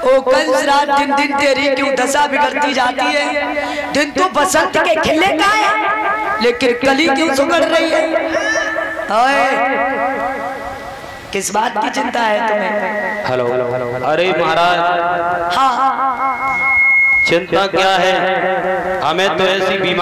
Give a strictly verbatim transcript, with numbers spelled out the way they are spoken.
ओ कंस रात दिन दिन तेरी क्यों दशा बिगड़ती जाती है। दिन तो बसंत के खिले का है लेकिन कली क्यों सुगड़ रही है। ओए किस बात की चिंता है तुम्हें। हेलो अरे महाराज हाँ चिंता क्या है, हमें तो ऐसी बीमारी